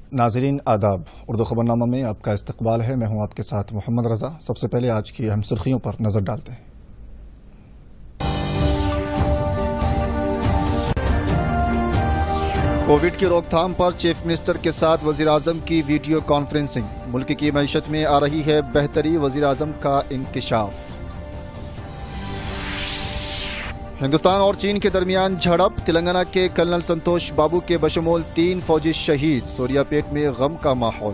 ناظرین آداب، اردو خبرنامہ میں آپ کا استقبال ہے۔ میں ہوں آپ کے ساتھ محمد رضا۔ سب سے پہلے آج کی اہم سرخیوں پر نظر ڈالتے ہیں۔ کووڈ کی روک تھام پر چیف منسٹر کے ساتھ وزیر اعظم کی ویڈیو کانفرنسنگ۔ ملک کی معیشت میں آ رہی ہے بہتری، وزیر اعظم کا انکشاف۔ ہندوستان اور چین کے درمیان جھڑپ، تلنگانہ کے کرنل سنتوش بابو کے بشمول 3 فوجی شہید، سوریا پیٹ میں غم کا ماحول۔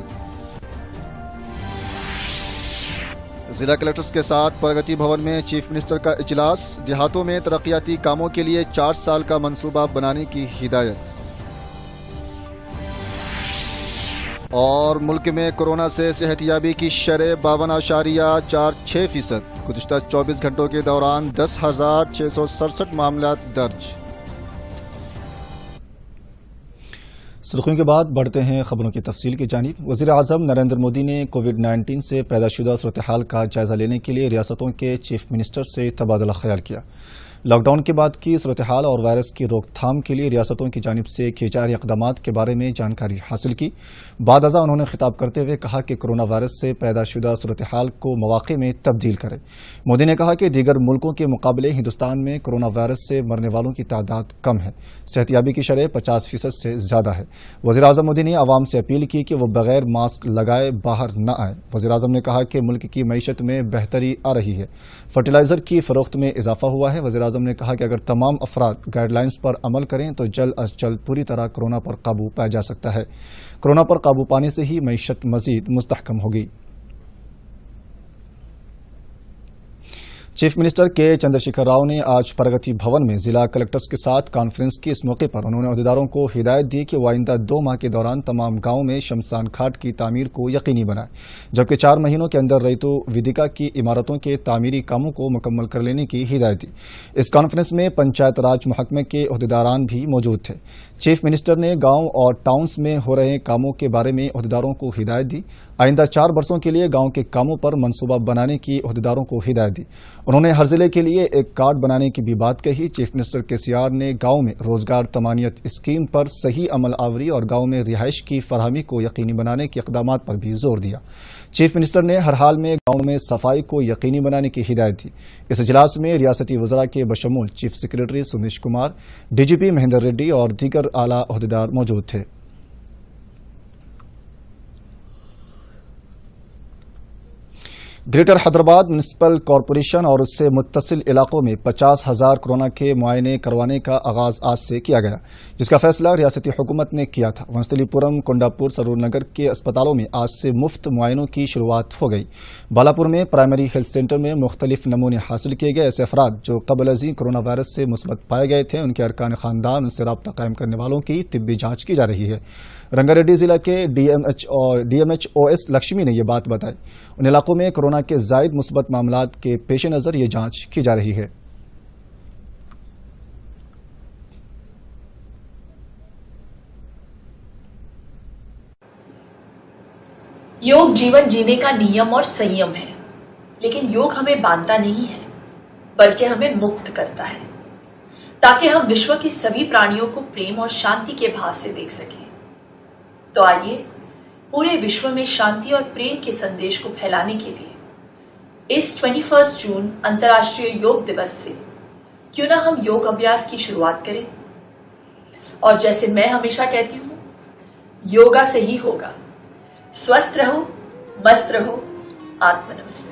ضلع کلکٹرز کے ساتھ پرگتی بھون میں چیف منسٹر کا اجلاس، دیہاتوں میں ترقیاتی کاموں کے لیے 4 سال کا منصوبہ بنانے کی ہدایت۔ اور ملک میں کورونا سے صحت یابی کی شرح 52.46%، گزشتہ 24 گھنٹوں کے دوران 10,667 معاملات درج۔ سرخیوں کے بعد بڑھتے ہیں خبروں کی تفصیل کی جانب۔ وزیر اعظم نریندر مودی نے کووڈ-19 سے پیدا شدہ صورتحال کا جائزہ لینے کے لیے ریاستوں کے چیف منسٹر سے تبادلہ خیال کیا۔ لاک ڈاؤن کے بعد کی صورتحال اور وائرس کی روک تھام کے لیے ریاستوں کی جانب سے کیے جا رہے اقدامات کے بارے میں جانکاری حاصل کی۔ بعد ازاں انہوں نے خطاب کرتے ہوئے کہا کہ کورونا وائرس سے پیدا شدہ صورتحال کو مواقع میں تبدیل کرے۔ مودی نے کہا کہ دیگر ملکوں کے مقابلے ہندوستان میں کورونا وائرس سے مرنے والوں کی تعداد کم ہے، صحت یابی کی شرح 50% سے زیادہ ہے۔ وزیر اعظم مودی نے عوام سے اپیل کی کہ وہ بغیر ماسک لگائے باہر نہ آئیں۔ وزیر اعظم نے کہا کہ ملک کی معیشت میں بہتری آ رہی ہے، فرٹیلائزر کی فروخت میں اضافہ ہوا ہے۔ وزیر اعظم نے کہا کہ اگر تمام افراد گائیڈ لائنز پر عمل کریں تو جلد از جلد پوری طرح کورونا پر قابو پایا جا سکتا ہے۔ کورونا پر قابو پانے سے ہی معیشت مزید مستحکم ہوگی۔ چیف منسٹر کے چندرشیکھر راؤ نے آج پرگتی بھون میں ضلع کلکٹرز کے ساتھ کانفرنس کی۔ اس موقع پر انہوں نے عہدیداروں کو ہدایت دی کہ وہ آئندہ 2 ماہ کے دوران تمام گاؤں میں شمشان گھاٹ کی تعمیر کو یقینی بنائیں، جبکہ 4 مہینوں کے اندر ریتو ویدیکا کی عمارتوں کے تعمیری کاموں کو مکمل کر لینے کی ہدایت دی۔ اس کانفرنس میں پنچایت راج محکمے کے عہدیداران بھی موجود تھے۔ چیف منسٹر نے گاؤں اور ٹاؤنز میں ہو رہے کاموں کے بارے میں عہدیداروں کو ہدایت دی۔ آئندہ 4 برسوں کے لیے گاؤں کے کاموں پر منصوبہ بنانے کی عہدیداروں کو ہدایت دی۔ انہوں نے ہر ضلع کے لیے ایک کارڈ بنانے کی بھی بات کہی۔ چیف منسٹر KCR نے گاؤں میں روزگار تمانیت اسکیم پر صحیح عمل آوری اور گاؤں میں رہائش کی فراہمی کو یقینی بنانے کے اقدامات پر بھی زور دیا۔ چیف منسٹر نے ہر حال میں گاؤں میں صفائی کو یقینی بنانے کی ہدایت دی۔ اس اجلاس میں ریاستی وزراء کے بشمول chief secretary Sunish Kumar, DGP Mahender Reddy اور دیگر اعلیٰ عہدیدار موجود تھے۔ گریٹر حیدرآباد میونسپل کارپوریشن اور اس سے متصل علاقوں میں 50,000 کورونا کے معائنے کروانے کا آغاز آج سے کیا گیا، جس کا فیصلہ ریاستی حکومت نے کیا تھا۔ ونستلی پورم، کونڈاپور، سرور نگر کے اسپتالوں میں آج سے مفت معائنوں کی شروعات ہو گئی۔ بالاپور میں پرائمری ہیلتھ سینٹر میں مختلف نمونے حاصل کیے گئے۔ ایسے افراد جو قبل ازیں کورونا وائرس سے مثبت پائے گئے تھے، ان کے ارکان خاندان، ان سے رابطہ قائم کرنے والوں کی طبی جانچ کی جا رہی ہے۔ رنگا ریڈی ضلع کے DMHOS لکشمی نے یہ بات بتائی۔ ان علاقوں میں کورونا کے زائد مثبت معاملات کے پیش نظر یہ جانچ کی جا رہی ہے۔ योग जीवन जीने का नियम और संयम है, लेकिन योग हमें बांधता नहीं है, बल्कि हमें मुक्त करता है, ताकि हम विश्व के सभी प्राणियों को प्रेम और शांति के भाव से देख सकें। तो आइए पूरे विश्व में शांति और प्रेम के संदेश को फैलाने के लिए इस 21 जून अंतर्राष्ट्रीय योग दिवस से क्यों ना हम योग अभ्यास की शुरुआत करें। और जैसे मैं हमेशा कहती हूँ, योगा से ही होगा। स्वस्थ रहो, मस्त रहो, आत्म नमस्ते।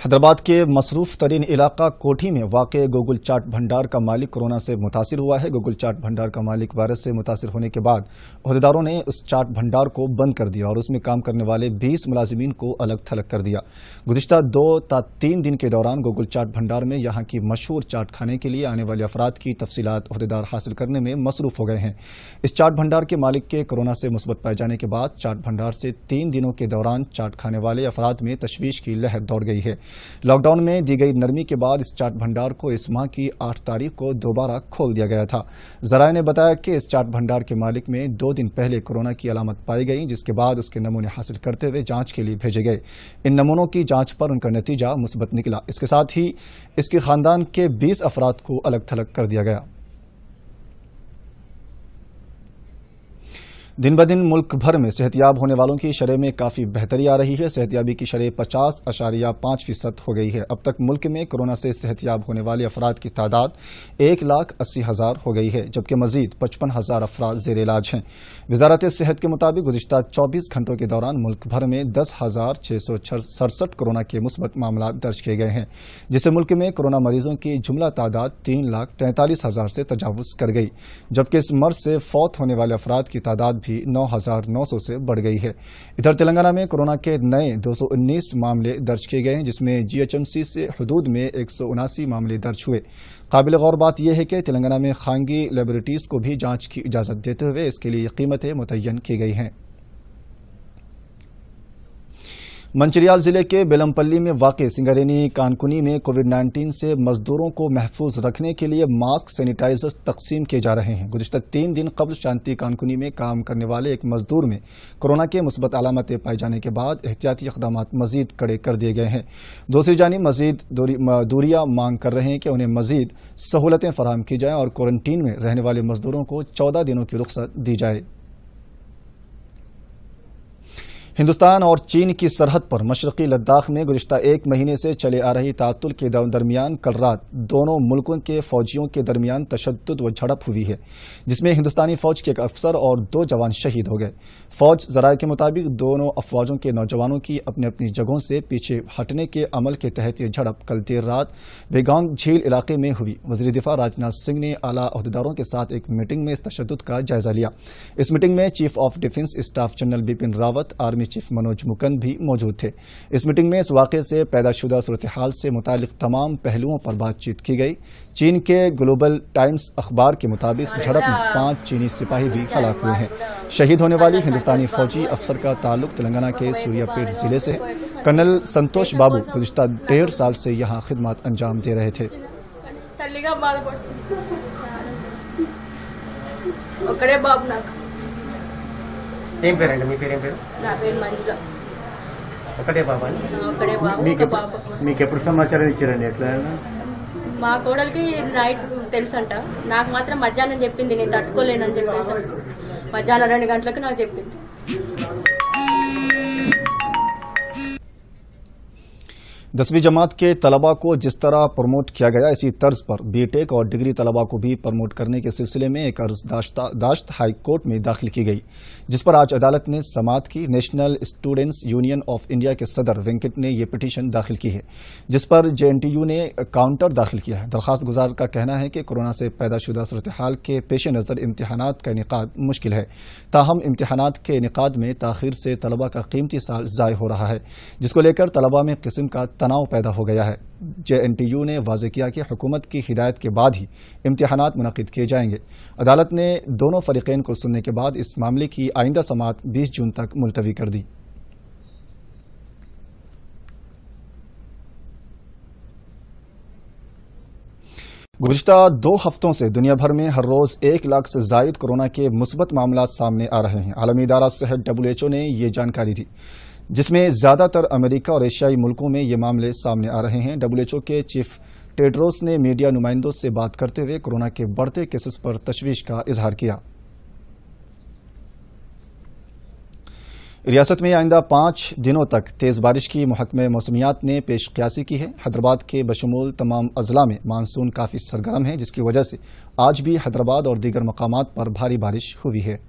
حیدرآباد کے مصروف ترین علاقہ کوٹھی میں واقع گوگل چاٹ بھنڈار کا مالک کورونا سے متاثر ہوا ہے۔ گوگل چاٹ بھنڈار کا مالک وائرس سے متاثر ہونے کے بعد عہدیداروں نے اس چاٹ بھنڈار کو بند کر دیا اور اس میں کام کرنے والے 20 ملازمین کو الگ تھلگ کر دیا۔ گزشتہ 2 تا 3 دن کے دوران گوگل چاٹ بھنڈار میں یہاں کی مشہور چاٹ کھانے کے لیے آنے والے افراد کی تفصیلات عہدیدار حاصل کرنے میں مصروف ہو گئے ہیں۔ اس چاٹ بھنڈار کے مالک کے کورونا سے مثبت پائے جانے کے بعد چاٹ بھنڈار سے 3 دنوں کے دوران چاٹ کھانے والے افراد میں تشویش کی لہر دوڑ گئی ہے۔ لاک ڈاؤن میں دی گئی نرمی کے بعد اس چاٹ بھنڈار کو اس ماہ کی 8 تاریخ کو دوبارہ کھول دیا گیا تھا۔ ذرائع نے بتایا کہ اس چاٹ بھنڈار کے مالک میں 2 دن پہلے کورونا کی علامت پائی گئی، جس کے بعد اس کے نمونے حاصل کرتے ہوئے جانچ کے لیے بھیجے گئے۔ ان نمونوں کی جانچ پر ان کا نتیجہ مثبت نکلا۔ اس کے ساتھ ہی اس کے خاندان کے 20 افراد کو الگ تھلگ کر دیا گیا۔ دن بدن ملک بھر میں صحت یاب ہونے والوں کی شرح میں کافی بہتری آ رہی ہے۔ صحت یابی کی شرح 50.5% ہو گئی ہے۔ اب تک ملک میں کورونا سے صحت یاب ہونے والے افراد کی تعداد 1,80,000 ہو گئی ہے، جبکہ مزید 55,000 افراد زیر علاج ہیں۔ وزارت صحت کے مطابق گزشتہ 24 گھنٹوں کے دوران ملک بھر میں 10,667 کورونا کے مثبت معاملات درج کیے گئے ہیں، جس سے ملک میں کورونا مریضوں کی جملہ تعداد 3,43,000 سے تجاوز کر گئی، جبکہ اس مرض سے فوت ہونے والے افراد کی تعداد بھی 9,900 سے بڑھ گئی ہے۔ ادھر تلنگانہ میں کورونا کے نئے 219 معاملے درج کیے گئے ہیں، جس میں GHMC سے حدود میں 179 معاملے درج ہوئے۔ قابل غور بات یہ ہے کہ تلنگانہ میں خانگی لیبارٹریز کو بھی جانچ کی اجازت دیتے ہوئے اس کے لیے قیمتیں متعین کی گئی ہیں۔ منچریال ضلع کے بیلمپلی میں واقع سنگرینی کانکنی میں کووڈ-19 سے مزدوروں کو محفوظ رکھنے کے لیے ماسک سینیٹائزر تقسیم کیے جا رہے ہیں۔ گزشتہ 3 دن قبل شانتی کانکنی میں کام کرنے والے ایک مزدور میں کورونا کے مثبت علامتیں پائے جانے کے بعد احتیاطی اقدامات مزید کڑے کر دیے گئے ہیں۔ دوسری جانب مزید دوریاں مانگ کر رہے ہیں کہ انہیں مزید سہولتیں فراہم کی جائیں اور کوارنٹین میں رہنے والے مزدوروں کو 14 دنوں کی رخصت دی جائے۔ ہندوستان اور چین کی سرحد پر مشرقی لداخ میں گزشتہ 1 مہینے سے چلے آ رہی تعطل کے درمیان کل رات دونوں ملکوں کے فوجیوں کے درمیان تشدد و جھڑپ ہوئی ہے، جس میں ہندوستانی فوج کے ایک افسر اور 2 جوان شہید ہو گئے۔ فوج ذرائع کے مطابق دونوں افواجوں کے نوجوانوں کی اپنی اپنی جگہوں سے پیچھے ہٹنے کے عمل کے تحت یہ جھڑپ کل دیر رات بیگانگ جھیل علاقے میں ہوئی۔ وزیر دفاع راجناتھ سنگھ نے اعلیٰ عہدیداروں کے ساتھ ایک میٹنگ میں اس تشدد کا جائزہ لیا۔ اس میٹنگ میں chief of defence staff general Bipin Rawat, army chief Manoj Mukund بھی موجود تھے۔ اس میٹنگ میں اس واقعے سے پیدا شدہ صورتحال سے متعلق تمام پہلوؤں پر بات چیت کی گئی۔ چین کے گلوبل ٹائمز اخبار کے مطابق اس جھڑپ میں 5 چینی سپاہی بھی ہلاک ہوئے ہیں۔ شہید ہونے والی ہندوستانی فوجی افسر کا تعلق تلنگانہ کے سوریا پیٹ ضلع سے ہے۔ کرنل سنتوش بابو گزشتہ 1.5 سال سے یہاں خدمات انجام دے رہے تھے۔ మీకెప్పుడు సమాచారం ఇచ్చారండి? ఎట్లా మా కోడలికి నైట్ తెలుసంట, నాకు మాత్రం మధ్యాహ్నం చెప్పింది, నేను తట్టుకోలేనని చెప్పేసి మధ్యాహ్నం 2 గంటలకు నాకు చెప్పింది। 10वीं जमात के तलबा को जिस तरह प्रमोट किया गया, इसी तर्ज पर बीटेक और डिग्री तलबा को भी प्रमोट करने के सिलसिले में एक अर्जदाश्त हाई कोर्ट में दाखिल की गई, जिस पर आज अदालत ने समाअत की। National Students Union of India के सदर वेंकट ने ये पिटीशन दाखिल की है, जिस पर JNTU ने काउंटर दाखिल किया है। दरख्वास्त गुजार का कहना है कि कोरोना से पैदा शुदा सूरत हाल के पेश नज़र इम्तिहानात का इनेकाद मुश्किल है, ताहम इम्तिहानात के इनेकाद में ताख़ीर से तलबा का कीमती साल ज़ाय हो रहा है, जिसको लेकर तलबा में किस्म का तनाव पैदा हो गया है। JNTU ने वाज़ेह किया कि हुकूमत की हिदायत के बाद ही इम्तिहानात मुनक़िद किए जाएंगे। अदालत ने दोनों फ़रीक़ैन को सुनने के बाद इस मामले की आइंदा समाअत 20 जून तक मुलतवी कर दी। गुज़िश्ता 2 हफ्तों से दुनिया भर में हर रोज़ 1 लाख से ज़ायद कोरोना के मुस्बत मामलात सामने आ रहे हैं। आलमी इदारा सेहत WHO ने ये जानकारी दी, जिसमें ज़्यादातर अमेरिका और एशियाई मुल्कों में ये मामले सामने आ रहे हैं। WHO के चीफ टेड्रोस ने मीडिया नुमाइंदों से बात करते हुए कोरोना के बढ़ते केसेस पर तशवीश का इजहार किया। रियासत में आइंदा 5 दिनों तक तेज़ बारिश की महकमे मौसमियात ने पेश क़यासी की है। हैदराबाद के बशमूल तमाम अजला में मानसून काफ़ी सरगर्म है, जिसकी वजह से आज भी हैदराबाद और दीगर मकामात पर भारी बारिश हुई है।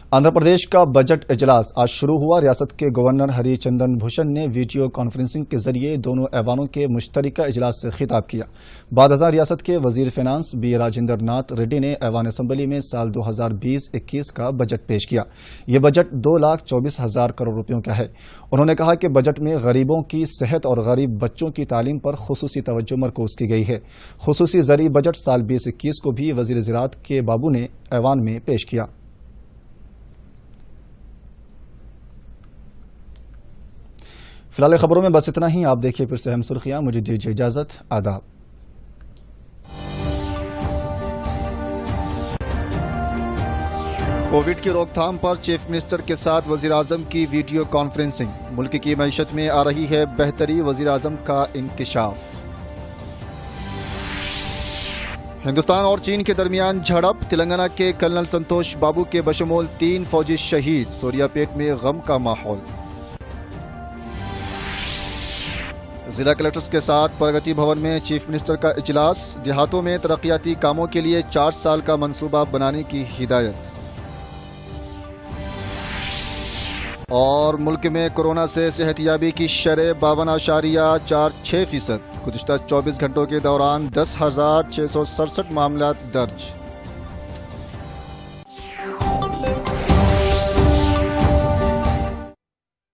आंध्र प्रदेश का बजट इजलास आज शुरू हुआ। रियासत के गवर्नर हरिचंदन भूषण ने वीडियो कॉन्फ्रेंसिंग के जरिए दोनों ऐवानों के मुश्तरका इजलास से खिताब किया। बाद अज़ां रियासत के वजीर फिनांस बी राजेंद्र नाथ रेड्डी ने ऐवान असम्बली में साल 2020-21 का बजट पेश किया। ये बजट 2,24,000 करोड़ रुपयों का है। उन्होंने कहा कि बजट में गरीबों की सेहत और गरीब बच्चों की तालीम पर खुसूसी तवज्जो मरकूज की गई है। खुसूसी ज़रई बजट साल 2021 को भी वजीर ज़राअत के बाबू ने ऐवान में पेश किया। फिलहाल खबरों में बस इतना ही। आप देखिए फिर से अहम सुर्खियां। मुझे दीजिए इजाजत। आदाब। कोविड की रोकथाम पर चीफ मिनिस्टर के साथ वजीर आजम की वीडियो कॉन्फ्रेंसिंग। मुल्क की मईशत में आ रही है बेहतरी, वजीर आजम का इंकिशाफ। हिंदुस्तान और चीन के दरमियान झड़प। तेलंगाना के कर्नल संतोष बाबू के बशमूल 3 फौजी शहीद। सोरियापेट में गम का माहौल। जिला कलेक्टर्स के साथ प्रगति भवन में चीफ मिनिस्टर का इजलास। देहातों में तरक्याती कामों के लिए 4 साल का मंसूबा बनाने की हिदायत। और मुल्क में कोरोना से सेहतियाबी की शरह 52.46%। गुज़िश्ता 24 घंटों के दौरान 10,667 मामला दर्ज।